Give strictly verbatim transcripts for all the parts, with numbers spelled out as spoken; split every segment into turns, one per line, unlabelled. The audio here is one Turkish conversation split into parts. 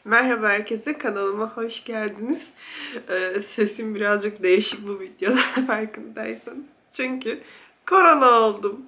Merhaba herkese, kanalıma hoş geldiniz. Ee, sesim birazcık değişik bu videoda farkındaysanız. Çünkü korona oldum.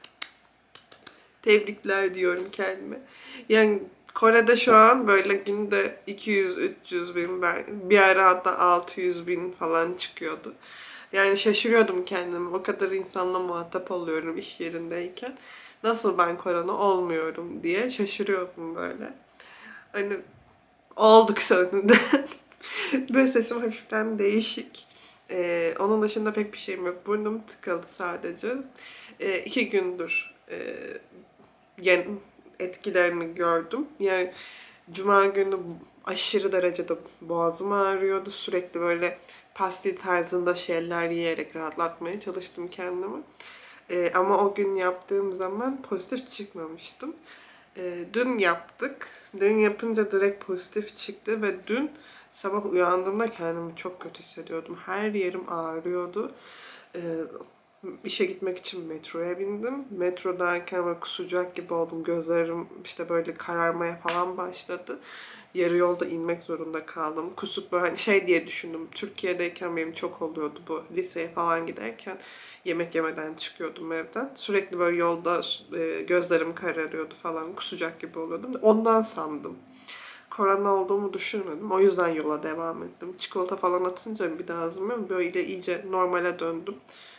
Tebrikler diyorum kendime. Yani Kore'de şu an böyle günde iki yüz üç yüz bin, ben bir ara hatta altı yüz bin falan çıkıyordu. Yani şaşırıyordum kendime. O kadar insanla muhatap oluyorum iş yerindeyken. Nasıl ben korona olmuyorum diye şaşırıyordum böyle. Hani olduk sonunda. Böyle sesim hafiften değişik. Ee, onun dışında pek bir şeyim yok. Burnum tıkalı sadece. Ee, iki gündür e, yani etkilerini gördüm. Yani Cuma günü aşırı derecede boğazım ağrıyordu. Sürekli böyle pastil tarzında şeyler yiyerek rahatlatmaya çalıştım kendimi. Ee, ama o gün yaptığım zaman pozitif çıkmamıştım. Ee, dün yaptık. Dün yapınca direkt pozitif çıktı ve dün sabah uyandığımda kendimi çok kötü hissediyordum. Her yerim ağrıyordu. Ee, işe gitmek için metroya bindim. Metrodayken böyle kusacak gibi oldum. Gözlerim işte böyle kararmaya falan başladı. Yarı yolda inmek zorunda kaldım. Kusup böyle hani şey diye düşündüm. Türkiye'deyken benim çok oluyordu bu. Liseye falan giderken yemek yemeden çıkıyordum evden. Sürekli böyle yolda e, gözlerim kararıyordu falan. Kusacak gibi oluyordum. Ondan sandım. Korona olduğumu düşünmedim. O yüzden yola devam ettim. Çikolata falan atınca bir daha ağzıma böyle iyice normale döndüm.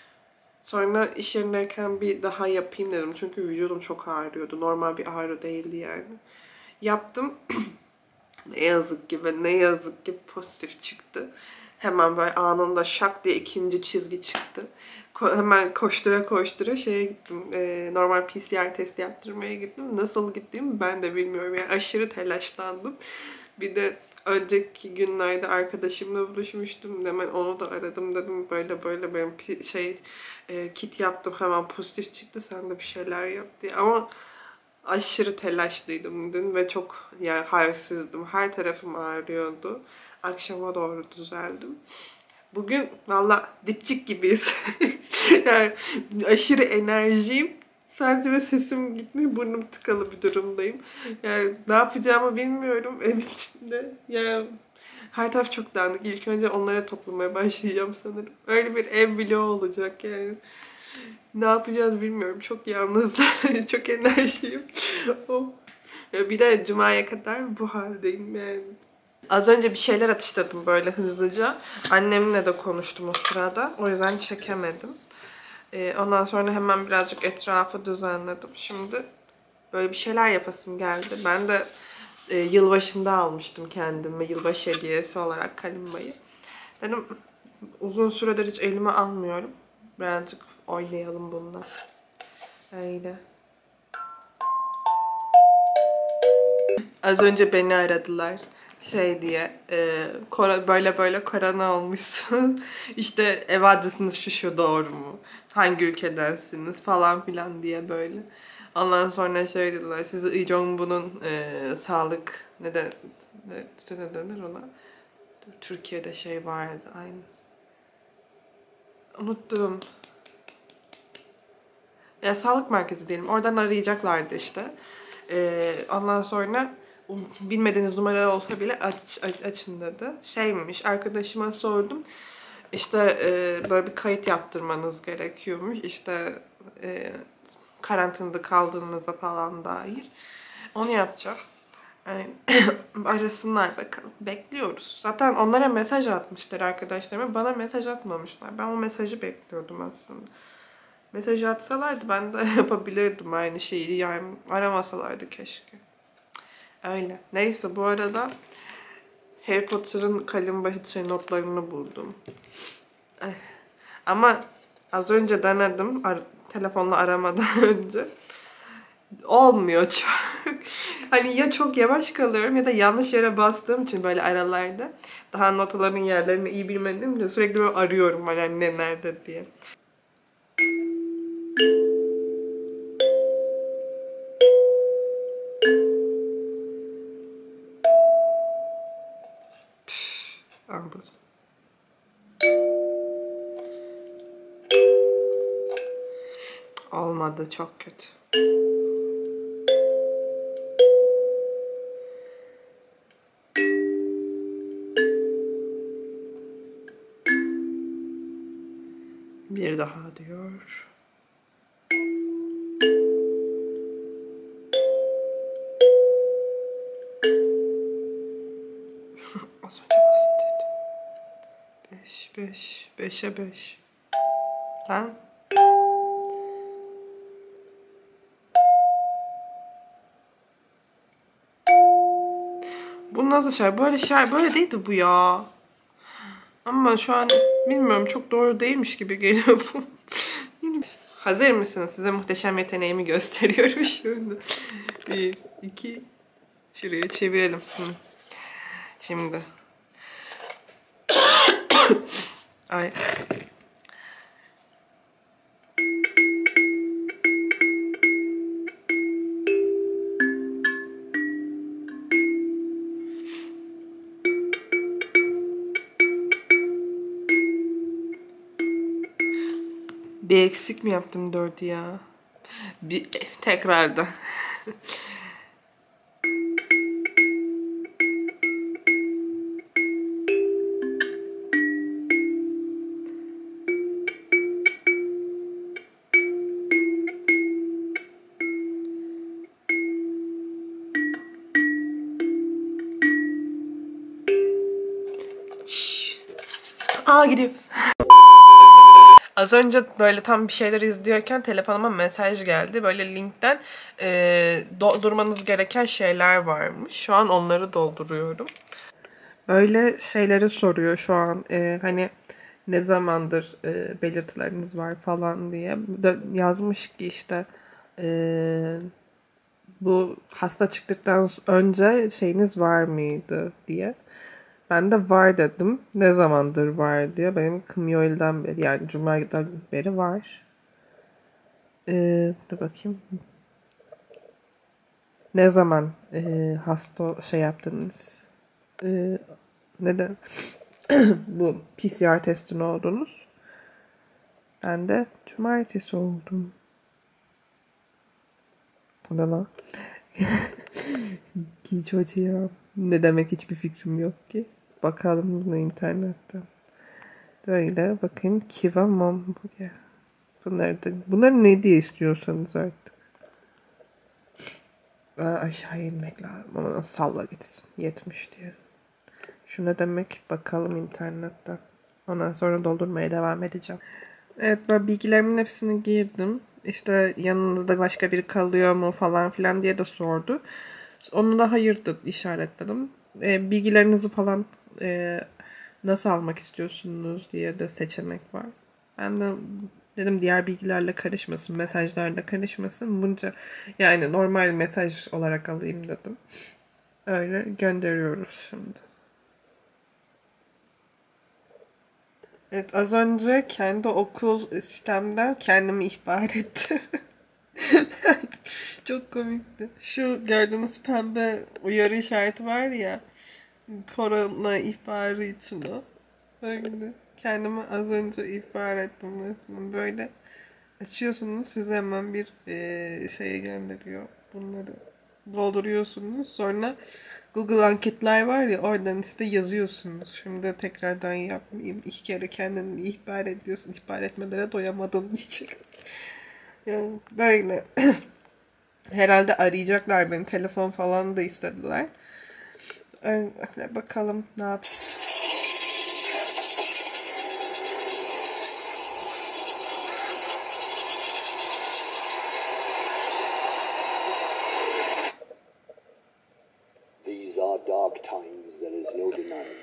Sonra iş yerindeyken bir daha yapayım dedim. Çünkü vücudum çok ağrıyordu. Normal bir ağrı değildi yani. Yaptım. Ne yazık ki ve ne yazık ki pozitif çıktı. Hemen böyle anında şak diye ikinci çizgi çıktı. Ko- hemen koştura koştura şeye gittim. E, normal P C R testi yaptırmaya gittim. Nasıl gittiğimi ben de bilmiyorum. Yani aşırı telaşlandım. Bir de önceki günlerde arkadaşımla buluşmuştum. Hemen onu da aradım, dedim böyle böyle benim pi- şey e, kit yaptım, hemen pozitif çıktı, sen de bir şeyler yap diye. Ama aşırı telaşlıydım dün ve çok yani halsizdim. Her tarafım ağrıyordu. Akşama doğru düzeldim. Bugün valla dipçik gibiyiz. Yani aşırı enerjiyim. Sadece böyle sesim gitmiyor, burnum tıkalı bir durumdayım. Yani ne yapacağımı bilmiyorum evin içinde. Yani her taraf çok dağınık. İlk önce onlara toplamaya başlayacağım sanırım. Öyle bir ev vlogu olacak yani. Ne yapacağız bilmiyorum. Çok yalnız, çok enerjiyim. Oh. Bir de Cuma'ya kadar bu haldeyim yani. Az önce bir şeyler atıştırdım böyle hızlıca. Annemle de konuştum o sırada. O yüzden çekemedim. Ee, ondan sonra hemen birazcık etrafı düzenledim. Şimdi böyle bir şeyler yapasım geldi. Ben de e, yılbaşında almıştım kendime yılbaşı hediyesi olarak kalimbayı. Dedim uzun süredir hiç elime almıyorum. Birazcık oynayalım bununla. Öyle. Az önce beni aradılar. Şey diye, e, kora, böyle böyle korona olmuşsun. İşte ev adresiniz şu şu, doğru mu? Hangi ülkedensiniz falan filan diye böyle. Ondan sonra şey dediler, sizi Ijongbu'nun e, sağlık ne de ne, ne denir ona? Türkiye'de şey vardı aynı. Unuttum. Ya sağlık merkezi diyelim. Oradan arayacaklardı işte. Ee, ondan sonra bilmediğiniz numara olsa bile aç, aç, açın dedi. Şeymiş, arkadaşıma sordum. İşte e, böyle bir kayıt yaptırmanız gerekiyormuş. İşte e, karantinada kaldığınıza falan dair. Onu yapacağım. Yani arasınlar bakalım. Bekliyoruz. Zaten onlara mesaj atmışlar arkadaşlarıma. Bana mesaj atmamışlar. Ben o mesajı bekliyordum aslında. Mesaj atsalardı ben de yapabilirdim aynı şeyi. Yani aramasalardı keşke. Öyle. Neyse, bu arada Harry Potter'ın Kalimba notlarını buldum. Ay. Ama az önce denedim. Ar telefonla aramadan önce. Olmuyor çok. Hani ya çok yavaş kalıyorum ya da yanlış yere bastığım için böyle aralarda. Daha notaların yerlerini iyi bilmediğim için sürekli böyle arıyorum hani ne nerede diye. Anladım. Olmadı, çok kötü. daha diyor. Az önce bahsettim. Beş, beş, beşe beş. Lan. Bu nasıl şey? Böyle şey, böyle değildi bu ya. Ama şu an bilmiyorum, çok doğru değilmiş gibi geliyor bu. Hazır mısınız? Size muhteşem yeteneğimi gösteriyorum şimdi. Bir, iki, şuraya çevirelim. Hı. Şimdi. Ay. Bir eksik mi yaptım dördü ya? Bir tekrarda. Aa, gidiyor. Az önce böyle tam bir şeyler izliyorken telefonuma mesaj geldi. Böyle linkten e, doldurmanız gereken şeyler varmış. Şu an onları dolduruyorum. Böyle şeyleri soruyor şu an. E, hani ne zamandır e, belirtileriniz var falan diye. Yazmış ki işte e, bu hasta çıktıktan önce şeyiniz var mıydı diye. Ben de var dedim. Ne zamandır var diyor. Benim Kımyoğlu'dan beri, yani Cuma'dan beri var. Ee, dur bakayım. Ne zaman e, hasta şey yaptınız? Ee, neden? Bu P C R testini oldunuz. Ben de cumartesi oldum. Bu ne lan? Ki çocuğa. Ne demek, hiçbir fikrim yok ki. Bakalım bunu internetten. Böyle bakın, Kiva Mom Burger. Bunları da, bunları ne diye istiyorsanız artık. Aa, aşağı inmek lazım. Ama salla gitsin. yetmiş diyor. Şu ne demek? Bakalım internetten. Ondan sonra doldurmaya devam edeceğim. Evet, böyle bilgilerimin hepsini girdim. İşte yanınızda başka biri kalıyor mu falan filan diye de sordu. Onu da hayırdır işaretledim. E, bilgilerinizi falan e, nasıl almak istiyorsunuz diye de seçenek var. Ben de dedim diğer bilgilerle karışmasın, mesajlarla karışmasın. Bunca, yani normal mesaj olarak alayım dedim. Öyle gönderiyoruz şimdi. Evet, az önce kendi okul sistemden kendimi ihbar ettim. Çok komikti. Şu gördüğünüz pembe uyarı işareti var ya, korona ihbarı için o. Böyle kendimi az önce ihbar ettim resmen. Böyle açıyorsunuz, size hemen bir e, şeye gönderiyor. Bunları dolduruyorsunuz. Sonra Google anketler var ya, oradan işte yazıyorsunuz. Şimdi tekrardan yapmayayım. İki kere kendini ihbar ediyorsun. İhbar etmelere doyamadım diyecek. Yani böyle. Herhalde arayacaklar beni. Telefon falan da istediler. Öyle bakalım ne yap.
These are dark times, there is no denying.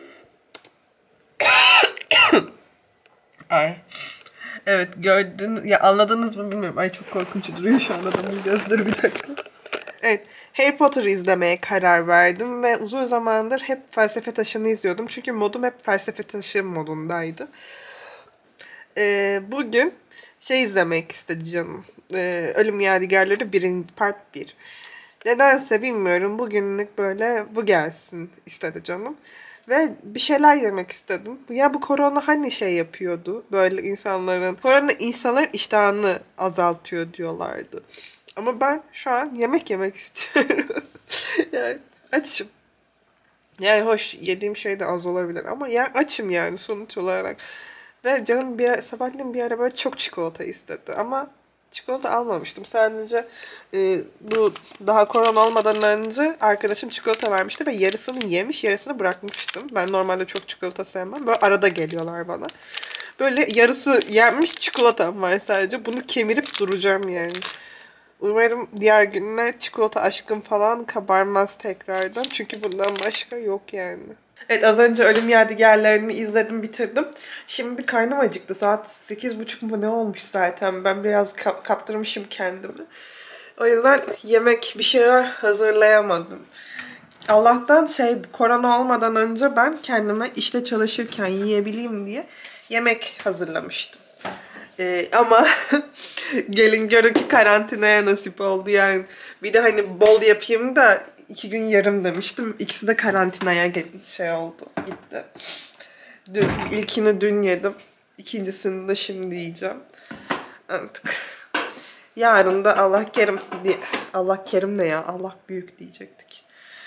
Ay. Evet, gördün ya, anladınız mı bilmiyorum. Ay, çok korkunç duruyor şu an adamın gözleri, bir dakika. Evet, Harry Potter izlemeye karar verdim ve uzun zamandır hep Felsefe Taşı'nı izliyordum. Çünkü modum hep Felsefe Taşı modundaydı. Ee, bugün şey izlemek istedi canım. Ee, Ölüm Yadigarları birinci part bir. Nedense bilmiyorum, bugünlük böyle bu gelsin istedi canım. Ve bir şeyler yemek istedim. Ya bu korona hani şey yapıyordu. Böyle insanların, korona insanların iştahını azaltıyor diyorlardı. Ama ben şu an yemek yemek istiyorum. Yani açım. Yani hoş, yediğim şey de az olabilir ama ya açım yani sonuç olarak. Ve canım bir sabahleyin bir ara böyle çok çikolata istedi ama çikolata almamıştım. Sadece e, bu daha korona olmadan önce arkadaşım çikolata vermişti ve yarısını yemiş, yarısını bırakmıştım. Ben normalde çok çikolata sevmem. Böyle arada geliyorlar bana. Böyle yarısı yenmiş çikolatam var sadece. Bunu kemirip duracağım yani. Umarım diğer günler çikolata aşkım falan kabarmaz tekrardan. Çünkü bundan başka yok yani. Evet, az önce Ölüm Yadigarlarını izledim, bitirdim. Şimdi karnım acıktı. Saat sekiz buçuk mu ne olmuş zaten. Ben biraz kap kaptırmışım kendimi. O yüzden yemek bir şeyler hazırlayamadım. Allah'tan şey, korona olmadan önce ben kendime işte çalışırken yiyebileyim diye yemek hazırlamıştım. Ee, ama gelin görün ki karantinaya nasip oldu yani. Bir de hani bol yapayım da iki gün yarım demiştim. İkisi de karantinaya şey oldu, gitti. Dün, ilkini dün yedim. İkincisini de şimdi yiyeceğim. Artık yarın da Allah kerim diye. Allah kerim ne ya? Allah büyük diyecektik.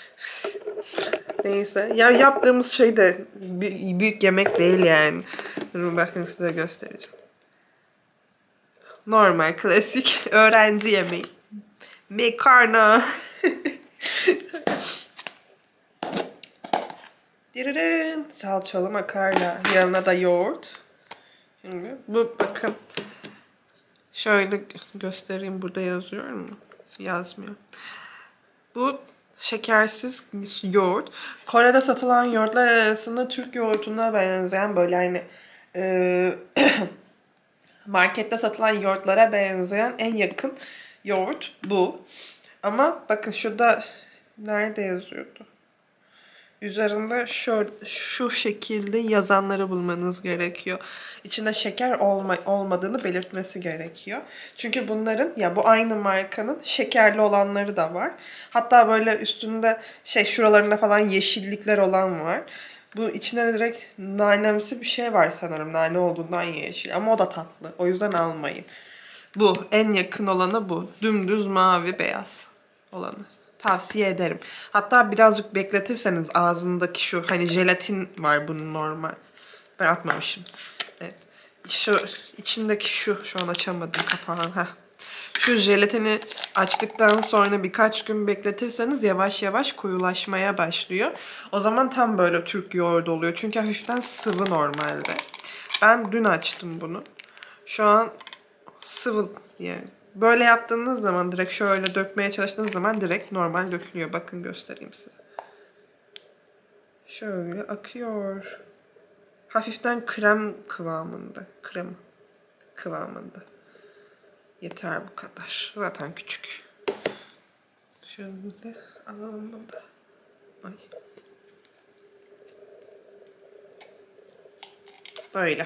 Neyse. Ya yaptığımız şey de büyük yemek değil yani. Durun bakın size göstereceğim. Normal, klasik öğrenci yemeği. Makarna. Dirinin salçalı makarna. Yanına da yoğurt. Şimdi bu bakın. Şöyle göstereyim. Burada yazıyor mu? Yazmıyor. Bu şekersiz yoğurt. Kore'de satılan yoğurtlar arasında Türk yoğurtuna benzeyen böyle hani e, markette satılan yoğurtlara benzeyen en yakın yoğurt bu. Ama bakın şurada nerede yazıyordu? Üzerinde şu, şu şekilde yazanları bulmanız gerekiyor. İçinde şeker olma, olmadığını belirtmesi gerekiyor. Çünkü bunların, ya bu aynı markanın şekerli olanları da var. Hatta böyle üstünde şey şuralarında falan yeşillikler olan var. Bu içinde direkt nanemsi bir şey var sanırım. Nane olduğundan yeşil. Ama o da tatlı. O yüzden almayın. Bu. En yakın olanı bu. Dümdüz mavi beyaz olanı. Tavsiye ederim. Hatta birazcık bekletirseniz ağzındaki şu hani jelatin var bunun normal. Ben atmamışım. Evet. Şu içindeki şu. Şu an açamadım kapağını. Heh. Şu jelatini açtıktan sonra birkaç gün bekletirseniz yavaş yavaş koyulaşmaya başlıyor. O zaman tam böyle Türk yoğurdu oluyor. Çünkü hafiften sıvı normalde. Ben dün açtım bunu. Şu an sıvı yani. Böyle yaptığınız zaman direkt şöyle dökmeye çalıştığınız zaman direkt normal dökülüyor. Bakın göstereyim size. Şöyle akıyor. Hafiften krem kıvamında. Krem kıvamında. Yeter bu kadar. Zaten küçük. Şöyle alalım bunu da. Ay. Böyle.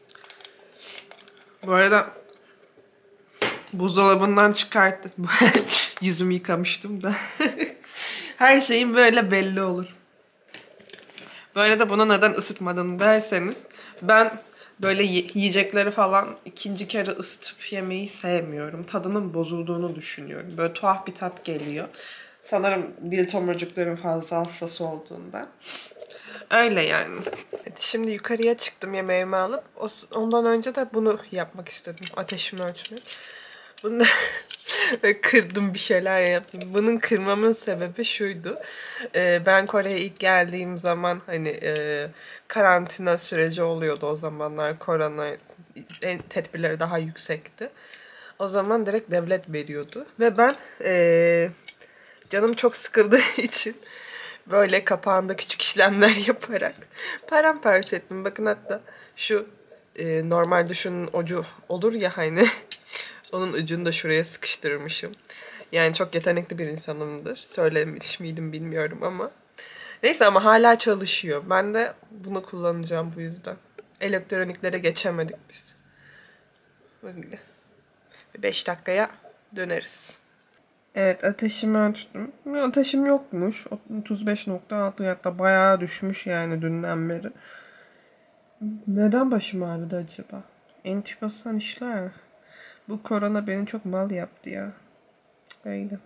Bu arada buzdolabından çıkarttım. Yüzümü yıkamıştım da. Her şeyin böyle belli olur. Böyle de bunu neden ısıtmadın derseniz, ben böyle yiyecekleri falan ikinci kere ısıtıp yemeyi sevmiyorum. Tadının bozulduğunu düşünüyorum. Böyle tuhaf bir tat geliyor. Sanırım dil tomurcuklarım fazla hassas olduğunda. Öyle yani. Evet, şimdi yukarıya çıktım yemeğimi alıp. Ondan önce de bunu yapmak istedim. Ateşimi ölçmek. Bunu kırdım, bir şeyler yaptım. Bunun kırmamın sebebi şuydu. Ee, ben Kore'ye ilk geldiğim zaman hani e, karantina süreci oluyordu o zamanlar. Korona tedbirleri daha yüksekti. O zaman direkt devlet veriyordu. Ve ben e, canım çok sıkıldığı için böyle kapağında küçük işlemler yaparak paramparça ettim. Bakın hatta şu e, normalde şunun ucu olur ya hani onun ucunu da şuraya sıkıştırmışım. Yani çok yetenekli bir insanımdır. Söylemiş miydim bilmiyorum ama. Neyse ama hala çalışıyor. Ben de bunu kullanacağım bu yüzden. Elektroniklere geçemedik biz. Böyle. beş dakikaya döneriz. Evet, ateşimi ölçtüm. Ateşim yokmuş. otuz beş nokta altı, hatta bayağı düşmüş yani dünden beri. Neden başım ağrıdı acaba? Entübasyon işler. Bu korona beni çok mal yaptı ya. Öyle.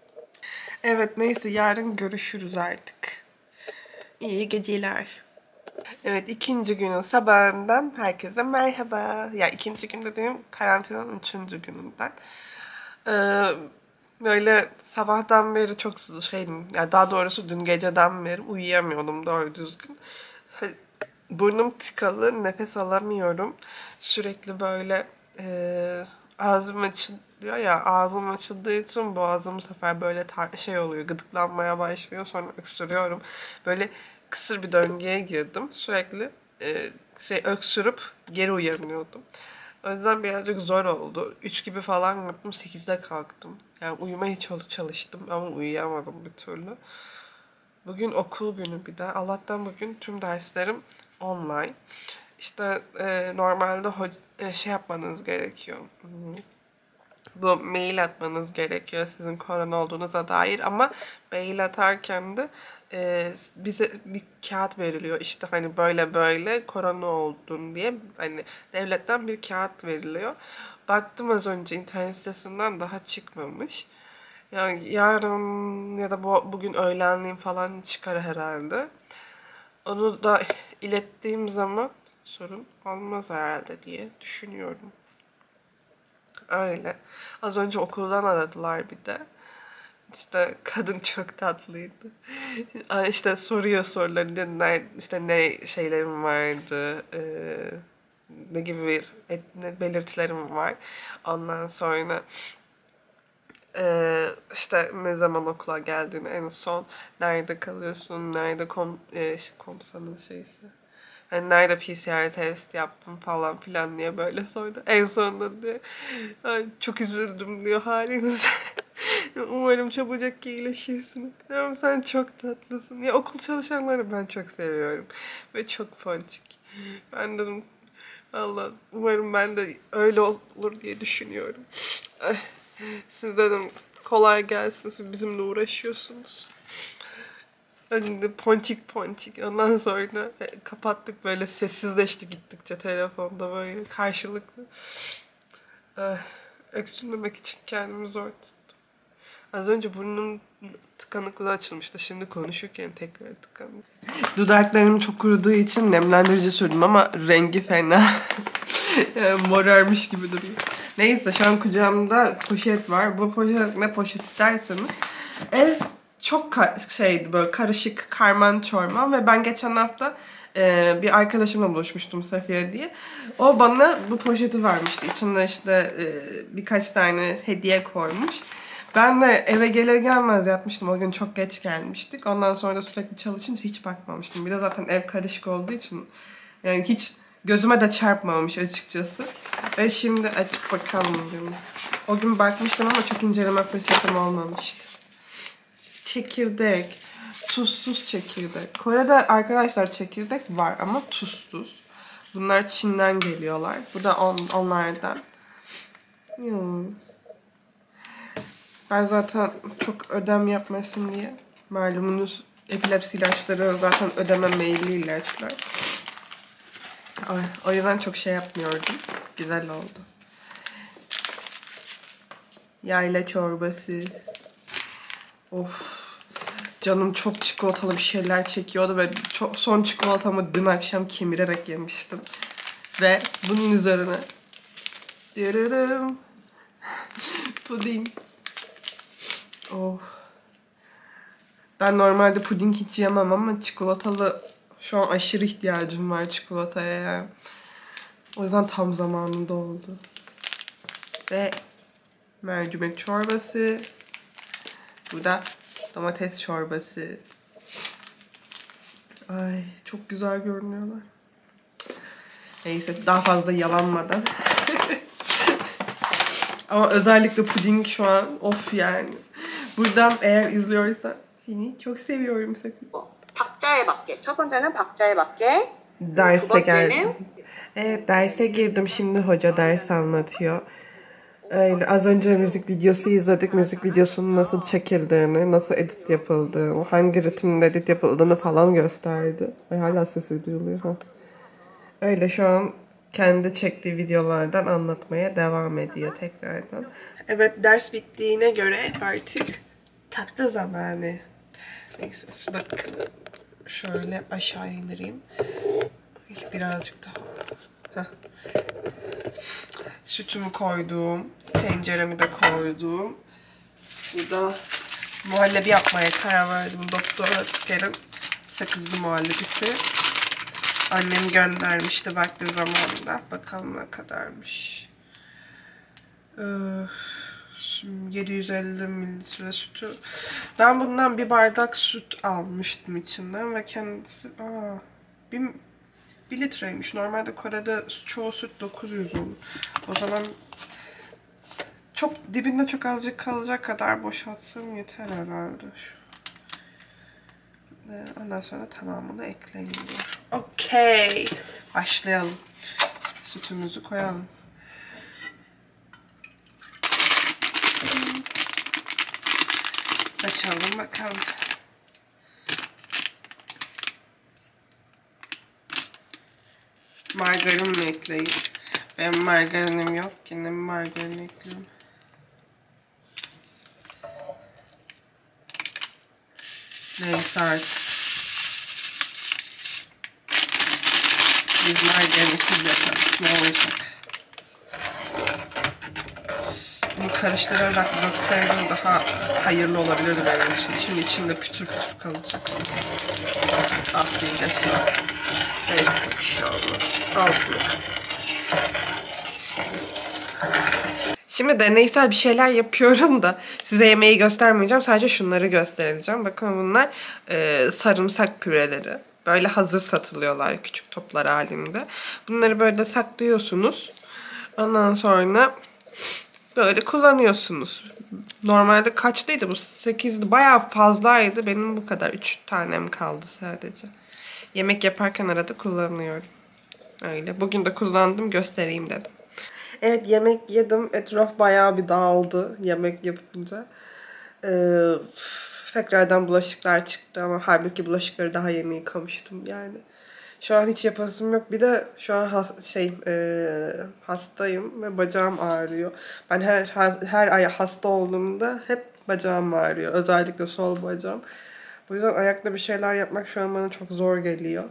Evet neyse, yarın görüşürüz artık. İyi geceler. Evet, ikinci günün sabahından herkese merhaba. Ya ikinci gün dediğim karantinanın üçüncü gününden. Ee, Böyle sabahtan beri çok şeydim. Ya daha doğrusu dün geceden beri uyuyamıyordum doğru düzgün. Ha, Burnum tıkalı, nefes alamıyorum. Sürekli böyle e, ağzım açılıyor ya, ağzım açıldığı için boğazım bu sefer böyle tar- şey oluyor, gıdıklanmaya başlıyor. Sonra öksürüyorum. Böyle kısır bir döngüye girdim. Sürekli e, şey öksürüp geri uyanıyordum. O yüzden birazcık zor oldu. Üç gibi falan yaptım, sekizde kalktım. Yani uyumaya çal- çalıştım ama uyuyamadım bir türlü. Bugün okul günü bir de. Allah'tan bugün tüm derslerim online. İşte e, normalde ho- e, şey yapmanız gerekiyor. Hmm, Bu mail atmanız gerekiyor sizin korona olduğunuza dair ama mail atarken de e, bize bir kağıt veriliyor. İşte hani böyle böyle korona oldun diye hani devletten bir kağıt veriliyor. Baktım az önce internet sitesinden daha çıkmamış. Yani yarın ya da bu, bugün öğlenliğin falan çıkar herhalde. Onu da ilettiğim zaman sorun olmaz herhalde diye düşünüyorum. Öyle. Az önce okuldan aradılar bir de. İşte kadın çok tatlıydı. Ay işte soruyor sorularını. Ne, işte ne şeylerim vardı. eee, ne gibi bir et- ne belirtilerim var. Ondan sonra eee, işte ne zaman okula geldiğini en son nerede kalıyorsun, nerede kom, eee, komsanın şeysi. Hani nerede P C R test yaptım falan filan diye böyle sordu. En sonunda diyor, "Ay, çok üzüldüm diyor halinize. Umarım çabucak iyileşirsiniz. Ama sen çok tatlısın. Ya okul çalışanları ben çok seviyorum. Ve çok ponçik. Ben dedim Allah umarım ben de öyle olur diye düşünüyorum. Ay, siz dedim kolay gelsin. Siz bizimle uğraşıyorsunuz. Önünde ponçik ponçik. Ondan sonra e, kapattık böyle sessizleşti gittikçe telefonda böyle karşılıklı. Eh, öksürmemek için kendimi zor tuttum. Az önce burnum tıkanıklığı açılmıştı. Şimdi konuşurken tekrar tıkanık. Dudaklarım çok kuruduğu için nemlendirici sürdüm ama rengi fena. Yani morarmış gibi duruyor. Neyse şu an kucağımda poşet var. Bu poşet ne poşeti derseniz ev çok ka- şeydi böyle karışık karman çorman ve ben geçen hafta e, bir arkadaşımla buluşmuştum Safiye diye. O bana bu poşeti vermişti. İçinde işte e, birkaç tane hediye koymuş. Ben de eve gelir gelmez yatmıştım. O gün çok geç gelmiştik. Ondan sonra da sürekli çalışınca hiç bakmamıştım. Bir de zaten ev karışık olduğu için yani hiç gözüme de çarpmamış açıkçası. Ve şimdi açıp bakalım diyorum. O gün bakmıştım ama çok inceleme fırsatım olmamıştı. Çekirdek. Tuzsuz çekirdek. Kore'de arkadaşlar çekirdek var ama tuzsuz. Bunlar Çin'den geliyorlar. Bu da on, onlardan. Hmm. Ben zaten çok ödem yapmasın diye. Malumunuz epilepsi ilaçları zaten ödeme meyilli ilaçlar. Ay, o yüzden çok şey yapmıyordum. Güzel oldu. Yayla çorbası. Of. Canım çok çikolatalı bir şeyler çekiyordu ve çok, son çikolatamı dün akşam kemirerek yemiştim. Ve bunun üzerine dırırım. Puding. Oh. Ben normalde puding hiç yemem ama çikolatalı şu an aşırı ihtiyacım var çikolataya yani. O yüzden tam zamanında oldu. Ve mercimek çorbası. Bu da domates çorbası. Ay çok güzel görünüyorlar. Neyse daha fazla yalanmadan. Ama özellikle puding şu an of yani. Buradan eğer izliyorsan seni çok seviyorum sakın.
박자에 맞게. 첫 번째는 박자에 맞게. 두
Derse geldim.
번째는
Evet derse girdim şimdi hoca ders anlatıyor. Öyle, az önce müzik videosu izledik. Müzik videosunun nasıl çekildiğini, nasıl edit yapıldığını, hangi ritimde edit yapıldığını falan gösterdi. Ay, hala sesi duyuluyor. Ha. Öyle şu an kendi çektiği videolardan anlatmaya devam ediyor tekrardan. Evet ders bittiğine göre artık tatlı zamanı. Neyse bakın. Şöyle aşağı indireyim. Birazcık daha. Heh. Sütümü koydum. Tenceremi de koydum. Burada muhallebi yapmaya karar verdim. Doktor Kerem sakızlı muhallebisi. Annem göndermişti vakti zamanında. Bakalım ne kadarmış. Ee, yedi yüz elli mililitre sütü. Ben bundan bir bardak süt almıştım içinden ve kendisi aa, bir, bir litreymiş. Normalde Kore'de çoğu süt dokuz yüz olur. O zaman çok dibinde çok azıcık kalacak kadar boşaltsam yeter herhalde. Ondan sonra tamamını ekleyin diyor. Okey. Başlayalım. Sütümüzü koyalım. Açalım bakalım. Margarin mi ekleyin? Benim margarinim yok. Yine margarin ekleyeyim. Neyse artık. Biz margarinsiz yaparız. Ne olacak? Bunu karıştırarak dökseydim daha hayırlı olabilirdi benim için. Şimdi içinde pütür pütür kalacak. Ah değil de su. Neyse bir şey olmaz. Altını. Şimdi deneysel bir şeyler yapıyorum da size yemeği göstermeyeceğim. Sadece şunları göstereceğim. Bakın bunlar e, sarımsak püreleri. Böyle hazır satılıyorlar küçük toplar halinde. Bunları böyle saklıyorsunuz. Ondan sonra böyle kullanıyorsunuz. Normalde kaçtaydı bu? sekizdi. Bayağı fazlaydı. Benim bu kadar. üç tanem kaldı sadece. Yemek yaparken arada kullanıyorum. Öyle. Bugün de kullandım. Göstereyim dedim. Evet, yemek yedim. Etraf bayağı bir dağıldı yemek yapınca. Ee, tekrardan bulaşıklar çıktı ama halbuki bulaşıkları daha yeni yıkamıştım yani. Şu an hiç yapasım yok. Bir de şu an has şey e, hastayım ve bacağım ağrıyor. Ben her her ay hasta olduğumda hep bacağım ağrıyor. Özellikle sol bacağım. Bu yüzden ayakta bir şeyler yapmak şu an bana çok zor geliyor.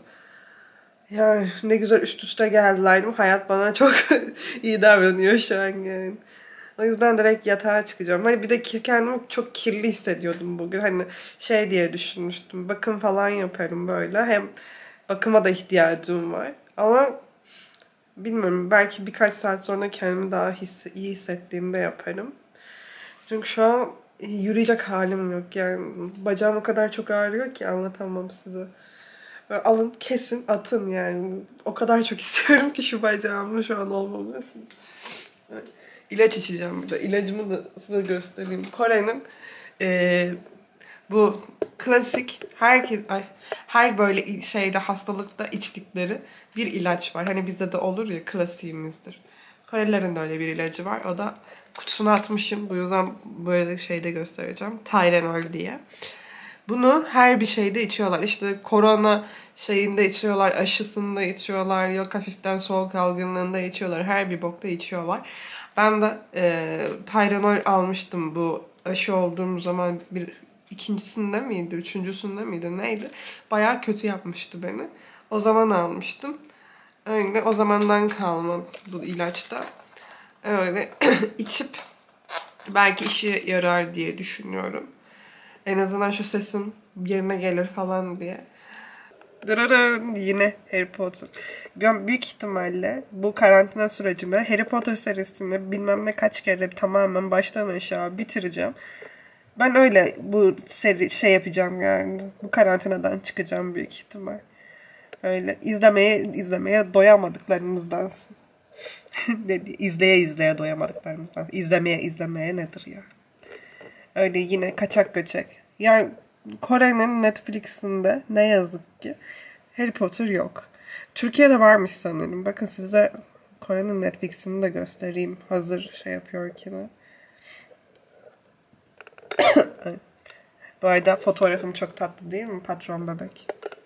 Yani ne güzel üst üste geldiler. Hayat bana çok iyi davranıyor şu an yani. O yüzden direkt yatağa çıkacağım. Hani bir de kendimi çok kirli hissediyordum bugün. Hani şey diye düşünmüştüm. Bakım falan yaparım böyle. Hem bakıma da ihtiyacım var. Ama bilmiyorum, belki birkaç saat sonra kendimi daha his iyi hissettiğimde yaparım. Çünkü şu an yürüyecek halim yok. Yani bacağım o kadar çok ağrıyor ki anlatamam size. Böyle alın, kesin, atın yani. O kadar çok istiyorum ki şu bacağımın şu an olmamasını. Yani İlaç içeceğim bir de. İlacımı da size göstereyim. Kore'nin e, bu klasik herkes ay, her böyle şeyde hastalıkta içtikleri bir ilaç var. Hani bizde de olur ya, klasiğimizdir. Korelilerin de öyle bir ilacı var. O da kutusunu atmışım. Bu yüzden böyle şeyde göstereceğim. Tylenol diye. Bunu her bir şeyde içiyorlar. İşte korona şeyinde içiyorlar, aşısında içiyorlar, yok hafiften soğuk algınlığında içiyorlar. Her bir bokta içiyorlar. Ben de e, Tylenol almıştım bu aşı olduğum zaman, bir ikincisinde miydi, üçüncüsünde miydi, neydi? Bayağı kötü yapmıştı beni. O zaman almıştım. Öyle o zamandan kalma bu ilaçta. Öyle içip belki işe yarar diye düşünüyorum. En azından şu sesim yerine gelir falan diye. Dırırın, yine Harry Potter. Ben büyük ihtimalle bu karantina sürecinde Harry Potter serisini bilmem ne kaç kere tamamen baştan aşağı bitireceğim. Ben öyle bu seri şey yapacağım yani. Bu karantinadan çıkacağım büyük ihtimal. Öyle izlemeye izlemeye doyamadıklarımızdansın. Dedi, izleye izleye doyamadıklarımızdan. İzlemeye izlemeye nedir ya? Öyle yine kaçak göçek. Yani Kore'nin Netflix'inde ne yazık ki Harry Potter yok. Türkiye'de varmış sanırım. Bakın size Kore'nin Netflix'ini de göstereyim. Hazır şey yapıyorken. Bu arada fotoğrafım çok tatlı değil mi? Patron bebek.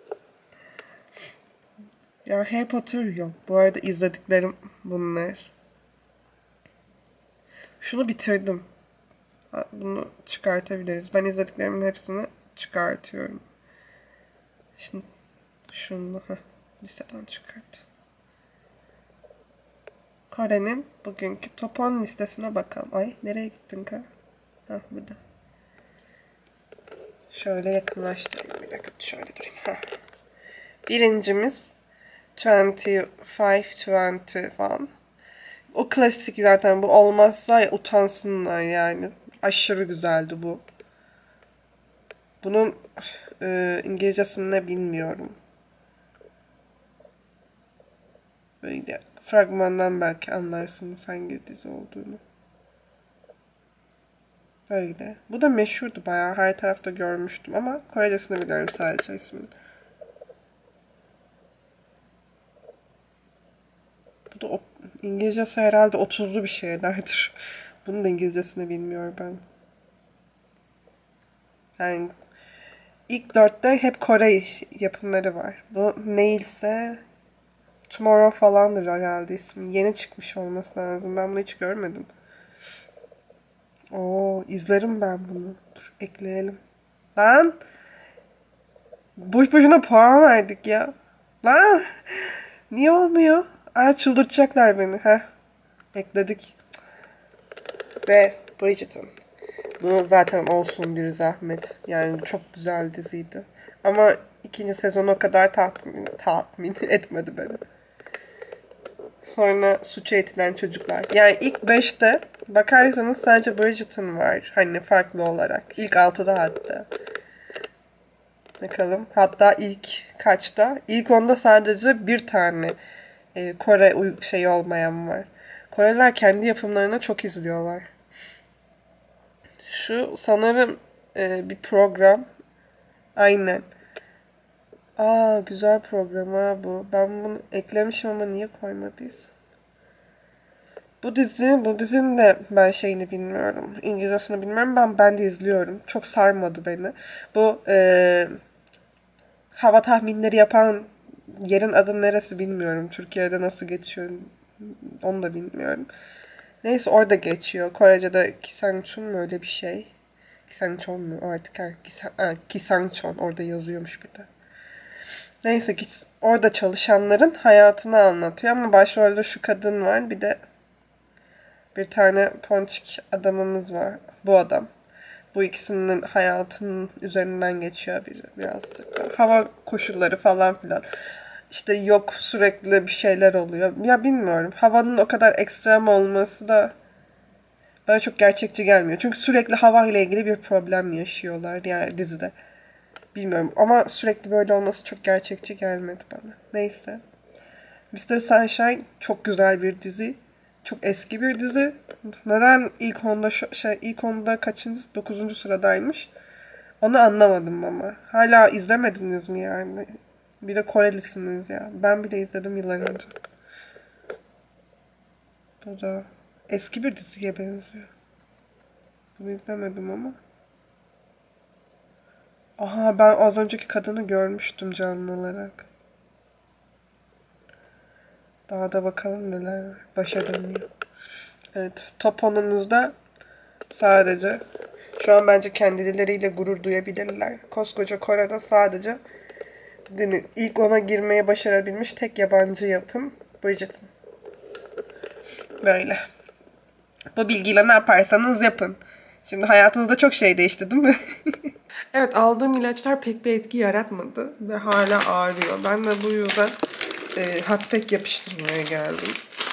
Ya Harry Potter yok. Bu arada izlediklerim bunlar. Şunu bitirdim. Bunu çıkartabiliriz. Ben izlediklerimin hepsini çıkartıyorum. Şimdi şunu heh, listeden çıkart. Kore'nin bugünkü top on listesine bakalım. Ay nereye gittin Kore? Hah burada. Şöyle yakınlaştırayım bir dakika. Şöyle durayım. Heh. Birincimiz yirmi beş yirmi bir. O klasik zaten, bu olmazsa ya utansınlar yani. Aşırı güzeldi bu. Bunun e, İngilizcesini ne bilmiyorum. Böyle fragmandan belki anlarsınız hangi dizi olduğunu. Böyle. Bu da meşhurdu bayağı. Her tarafta görmüştüm ama Korecesini biliyorum sadece ismini. Bu da o, İngilizcesi herhalde otuzlu bir şeylerdir. Bunun da İngilizcesini bilmiyorum ben. Yani ilk dörtte hep Kore yapımları var. Bu neyse Tomorrow falandır herhalde ismi. Yeni çıkmış olması lazım. Ben bunu hiç görmedim. Oo, izlerim ben bunu. Dur ekleyelim. Lan boş boşuna puan verdik ya. Lan niye olmuyor? Ay çıldırtacaklar beni. Heh. Ekledik. Ve Bridgerton. Bu zaten olsun bir zahmet. Yani çok güzel diziydi. Ama ikinci sezon o kadar tatmin, tatmin etmedi beni. Sonra suça itilen çocuklar. Yani ilk beşte bakarsanız sadece Bridgerton var. Hani farklı olarak. İlk altıda hatta. Bakalım. Hatta ilk kaçta? İlk onda sadece bir tane e, Kore şey olmayan var. Koreliler kendi yapımlarını çok izliyorlar. Şu sanırım e, bir program. Aynen. Aa güzel program ha bu. Ben bunu eklemişim ama niye koymadıysam. Bu dizi, bu dizinin de ben şeyini bilmiyorum. İngilizcesini bilmiyorum. Ben ben de izliyorum. Çok sarmadı beni. Bu e, hava tahminleri yapan yerin adı neresi bilmiyorum. Türkiye'de nasıl geçiyor onu da bilmiyorum. Neyse orada geçiyor. Korece'de Kisangchon mu öyle bir şey. Kisangchon mu artık? Ha, Kisangchon orada yazıyormuş bir de. Neyse ki orada çalışanların hayatını anlatıyor ama başrolde şu kadın var. Bir de bir tane ponçik adamımız var. Bu adam. Bu ikisinin hayatının üzerinden geçiyor bir, birazcık. Hava koşulları falan filan. İşte yok sürekli bir şeyler oluyor. Ya bilmiyorum. Havanın o kadar ekstrem olması da bana çok gerçekçi gelmiyor. Çünkü sürekli hava ile ilgili bir problem yaşıyorlar yani dizide. Bilmiyorum ama sürekli böyle olması çok gerçekçi gelmedi bana. Neyse. mister Sunshine çok güzel bir dizi. Çok eski bir dizi. Neden ilk onda şey ilk onda kaçıncı dokuzuncu sıradaymış? Onu anlamadım ama. Hala izlemediniz mi yani? Bir de Korelisiniz ya. Ben bile izledim yıllar önce. Bu da eski bir diziye benziyor. Bunu izlemedim ama. Aha ben az önceki kadını görmüştüm canlı olarak. Daha da bakalım neler var. Başa dönüyor. Evet. Top onumuzda sadece şu an bence kendileriyle gurur duyabilirler. Koskoca Kore'de sadece ilk ona girmeye başarabilmiş tek yabancı yapım Bridgerton. Böyle. Bu bilgiyle ne yaparsanız yapın. Şimdi hayatınızda çok şey değişti değil mi? Evet aldığım ilaçlar pek bir etki yaratmadı. Ve hala ağrıyor. Ben de bu yüzden e, hotpack yapıştırmaya geldim.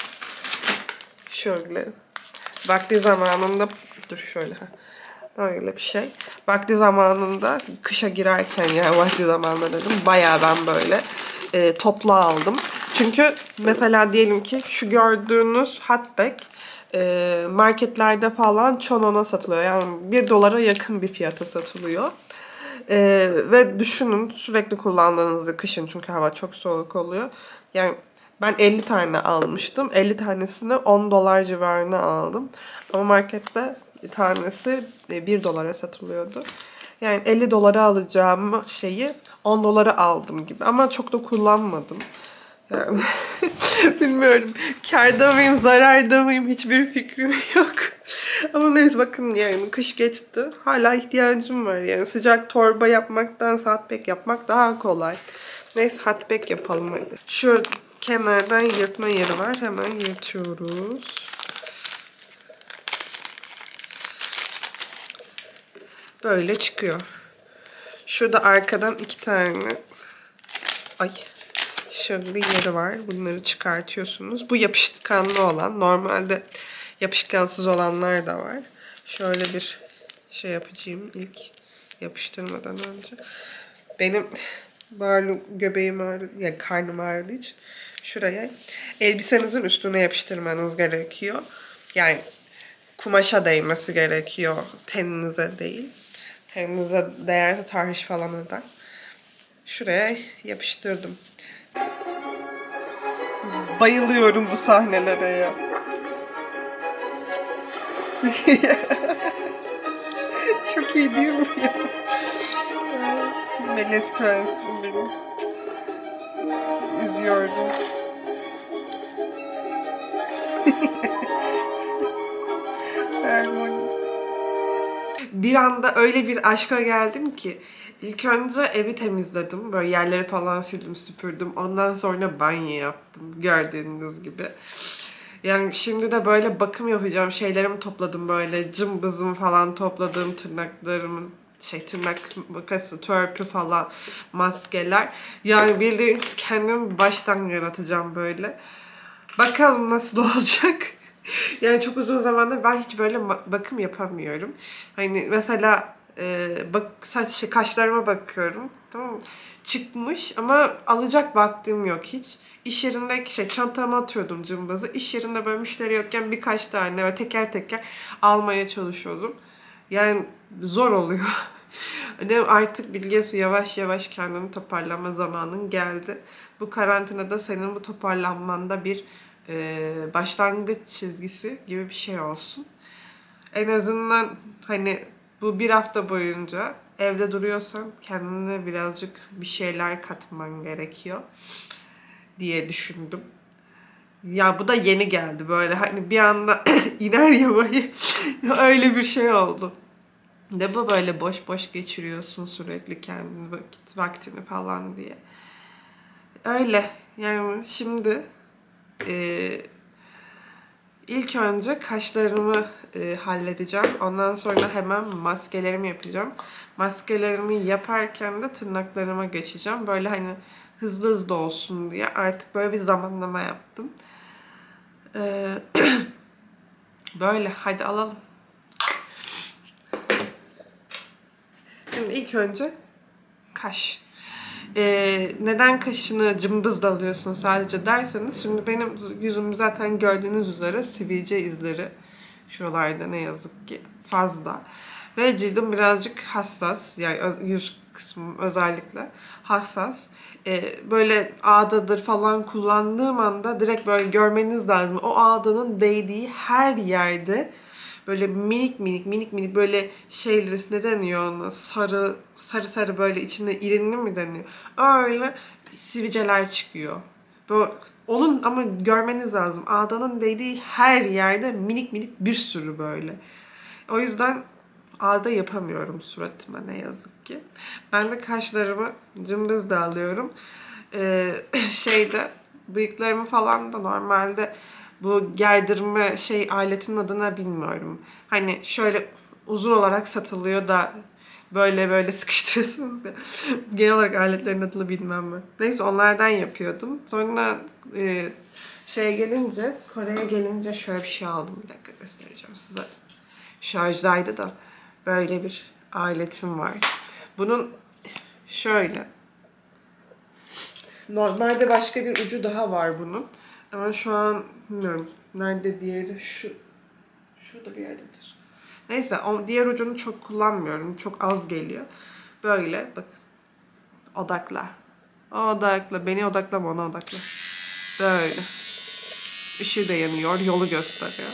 Şöyle. Vakti zamanında... Dur şöyle. Böyle bir şey. Vakti zamanında kışa girerken yani vakti zamanında dedim. Bayağı ben böyle e, toplu aldım. Çünkü mesela diyelim ki şu gördüğünüz hotpack e, marketlerde falan çonona satılıyor. Yani bir dolara yakın bir fiyata satılıyor. E, ve düşünün sürekli kullandığınızı kışın çünkü hava çok soğuk oluyor. Yani ben elli tane almıştım. elli tanesini on dolar civarına aldım. Ama markette tanesi bir dolara satılıyordu. Yani elli dolara alacağım şeyi on dolara aldım gibi. Ama çok da kullanmadım. Yani bilmiyorum. Kârda mıyım, zararda mıyım hiçbir fikrim yok. Ama neyse bakın yani kış geçti. Hala ihtiyacım var yani. Sıcak torba yapmaktan hot pack yapmak daha kolay. Neyse hot pack yapalım hadi. Şu kenardan yırtma yeri var. Hemen yırtıyoruz. Böyle çıkıyor. Şurada arkadan iki tane ay şöyle yeri var. Bunları çıkartıyorsunuz. Bu yapışkanlı olan. Normalde yapışkansız olanlar da var. Şöyle bir şey yapacağım ilk yapıştırmadan önce. Benim malum göbeğim ağrıdı, yani karnım ağrıdığı için şuraya elbisenizin üstüne yapıştırmanız gerekiyor. Yani kumaşa değmesi gerekiyor. Teninize değil. Teninize değerse tarih falan eder. Şuraya yapıştırdım. Bayılıyorum bu sahnelere ya. Çok iyi değil mi ya? Melez Prensim benim. Üzüyordum. Bir anda öyle bir aşka geldim ki ilk önce evi temizledim. Böyle yerleri falan sildim, süpürdüm. Ondan sonra banyo yaptım. Gördüğünüz gibi. Yani şimdi de böyle bakım yapacağım. Şeylerimi topladım böyle. Cımbızımı falan topladım. Tırnaklarımın şey tırnak makası, törpü falan, maskeler. Yani bildiğiniz kendimi baştan yaratacağım böyle. Bakalım nasıl olacak. Yani çok uzun zamandır ben hiç böyle bakım yapamıyorum. Hani mesela e, bak saç şey, kaşlarıma bakıyorum. Tamam mı? Çıkmış ama alacak vaktim yok hiç. İş yerindeki şey çantama atıyordum cımbızı. İş yerinde böyle müşteri yokken birkaç tane ve teker teker almaya çalışıyordum. Yani zor oluyor. Hani artık Bilge Su yavaş yavaş kendini toparlama zamanın geldi. Bu karantinada senin bu toparlanmanda bir e, başlangıç çizgisi gibi bir şey olsun. En azından hani bu bir hafta boyunca evde duruyorsan kendine birazcık bir şeyler katman gerekiyor diye düşündüm. Ya bu da yeni geldi böyle hani bir anda iner yamayı öyle bir şey oldu. De bu böyle boş boş geçiriyorsun sürekli kendini vakit, vaktini falan diye. Öyle yani şimdi e, ilk önce kaşlarımı e, halledeceğim. Ondan sonra hemen maskelerimi yapacağım. Maskelerimi yaparken de tırnaklarıma geçeceğim. Böyle hani hızlı hızlı olsun diye artık böyle bir zamanlama yaptım. Ee, böyle hadi alalım. Şimdi ilk önce kaş. Ee, neden kaşını cımbızla alıyorsun sadece derseniz, şimdi benim yüzüm zaten gördüğünüz üzere sivilce izleri şuralarda ne yazık ki fazla. Ve cildim birazcık hassas, yani yüz kısmım özellikle hassas. Ee, böyle ağdadır falan kullandığım anda direkt böyle görmeniz lazım. O ağdanın değdiği her yerde böyle minik minik minik minik böyle şeyleri, ne deniyor ona, sarı sarı sarı böyle içinde irinli mi deniyor, öyle sivilceler çıkıyor. Böyle, onun ama görmeniz lazım. Ağdanın değdiği her yerde minik minik bir sürü böyle. O yüzden ağda yapamıyorum suratıma ne yazık ki. Ben de kaşlarımı cımbızla alıyorum. Ee, şeyde bıyıklarımı falan da normalde bu gerdirme şey aletinin adını bilmiyorum. Hani şöyle uzun olarak satılıyor da böyle böyle sıkıştırıyorsunuz ya. Genel olarak aletlerin adını bilmem ben. Neyse onlardan yapıyordum. Sonra e, şeye gelince, Kore'ye gelince şöyle bir şey aldım. Bir dakika göstereceğim size. Şarjdaydı da böyle bir aletim var. Bunun şöyle. Normalde başka bir ucu daha var bunun. Ama şu an bilmiyorum. Nerede diğeri? Şu. Şurada bir yerdedir. Neyse o diğer ucunu çok kullanmıyorum. Çok az geliyor. Böyle bak. Odakla. Odakla. Beni odaklama, ona odakla. Böyle. Işığı da yanıyor. Yolu gösteriyor.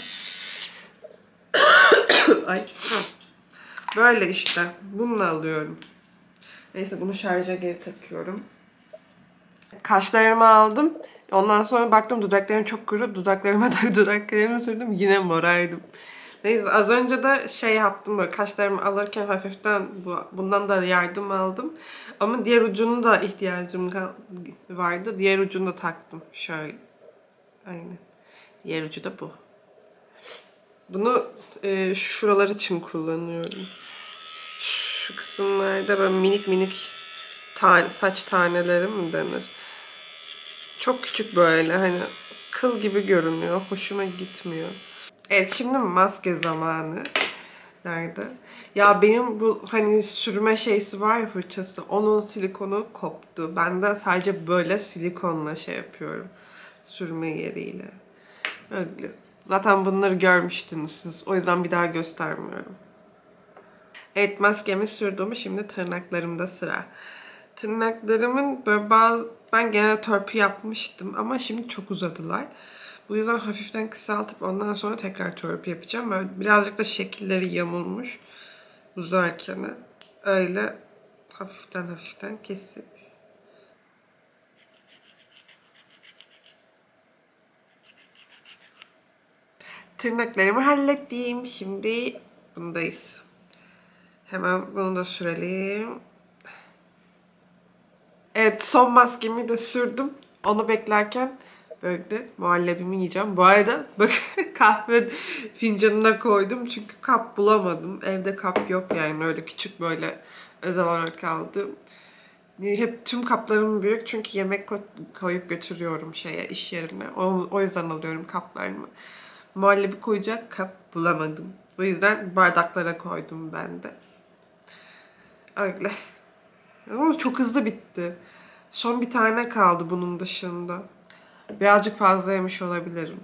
Ay. Böyle işte. Bununla alıyorum. Neyse bunu şarja geri takıyorum. Kaşlarımı aldım. Ondan sonra baktım dudaklarım çok kuru. Dudaklarıma da dudak kremi sürdüm. Yine morardım. Neyse az önce de şey yaptım böyle kaşlarımı alırken hafiften bu, bundan da yardım aldım. Ama diğer ucunu da ihtiyacım vardı. Diğer ucunu da taktım. Şöyle. Aynen. Diğer ucu da bu. Bunu e, şuralar için kullanıyorum. Şu kısımlarda böyle minik minik tane, saç taneleri mi denir? Çok küçük böyle hani kıl gibi görünüyor. Hoşuma gitmiyor. Evet şimdi maske zamanı. Nerede? Ya benim bu hani sürme şeysi var ya fırçası. Onun silikonu koptu. Ben de sadece böyle silikonla şey yapıyorum. Sürme yeriyle. Öyle. Zaten bunları görmüştünüz siz. O yüzden bir daha göstermiyorum. Evet maskemi sürdüm. Şimdi tırnaklarımda sıra. Tırnaklarımın böyle bazı... Ben genel törpü yapmıştım ama şimdi çok uzadılar. Bu yüzden hafiften kısaltıp ondan sonra tekrar törpü yapacağım. Böyle birazcık da şekilleri yamulmuş uzarken. Öyle hafiften hafiften kesip. Tırnaklarımı hallettim. Şimdi bundayız. Hemen bunu da sürelim. Evet son maskemi de sürdüm. Onu beklerken böyle muhallebimi yiyeceğim. Bu arada bak kahve fincanına koydum çünkü kap bulamadım. Evde kap yok yani öyle küçük böyle özel olarak aldım. Hep tüm kaplarım büyük çünkü yemek koyup götürüyorum şeye iş yerine. O, o yüzden alıyorum kaplarımı. Muhallebi koyacak kap bulamadım. O yüzden bardaklara koydum ben de. Öyle. Ama çok hızlı bitti. Son bir tane kaldı bunun dışında. Birazcık fazla yemiş olabilirim.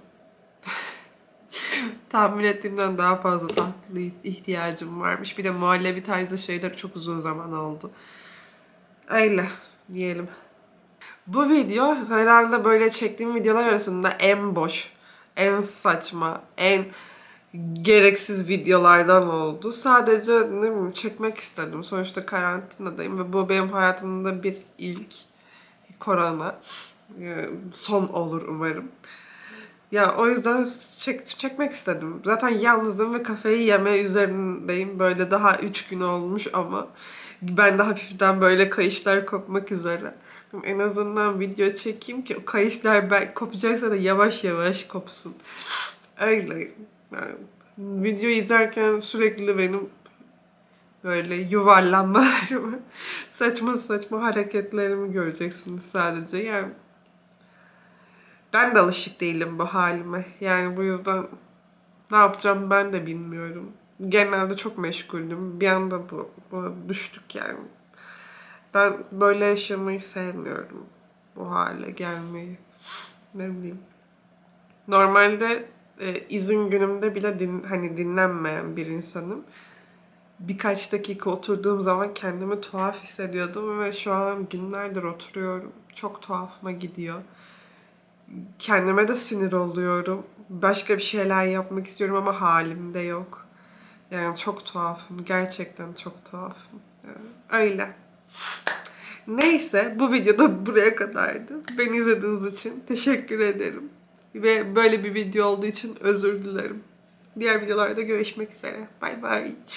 Tahmin ettiğimden daha fazla tatlı ihtiyacım varmış. Bir de muhallebi tarzı şeyler çok uzun zaman oldu. Öyle diyelim. Bu video herhalde böyle çektiğim videolar arasında en boş, en saçma, en gereksiz videolardan oldu. Sadece ne bileyim çekmek istedim. Sonuçta karantinadayım ve bu benim hayatımda bir ilk. Korona. Son olur umarım. Ya o yüzden çek, çekmek istedim. Zaten yalnızım ve kafayı yeme üzerindeyim. Böyle daha üç gün olmuş ama ben de hafiften böyle kayışlar kopmak üzere. En azından video çekeyim ki o kayışlar ben kopacaksa da yavaş yavaş kopsun. Öyle. Yani, video izlerken sürekli benim böyle yuvarlanmalarımı, saçma saçma hareketlerimi göreceksiniz sadece. Yani ben de alışık değilim bu halime. Yani bu yüzden ne yapacağım ben de bilmiyorum. Genelde çok meşguldüm. Bir anda bu, bu düştük yani. Ben böyle yaşamayı sevmiyorum. Bu hale gelmeyi. Ne bileyim. Normalde e, izin günümde bile din, hani dinlenmeyen bir insanım. Birkaç dakika oturduğum zaman kendimi tuhaf hissediyordum ve şu an günlerdir oturuyorum. Çok tuhafıma gidiyor. Kendime de sinir oluyorum. Başka bir şeyler yapmak istiyorum ama halimde yok. Yani çok tuhafım. Gerçekten çok tuhafım. Yani öyle. Neyse bu videoda buraya kadardı. Beni izlediğiniz için teşekkür ederim. Ve böyle bir video olduğu için özür dilerim. Diğer videolarda görüşmek üzere. Bay bay.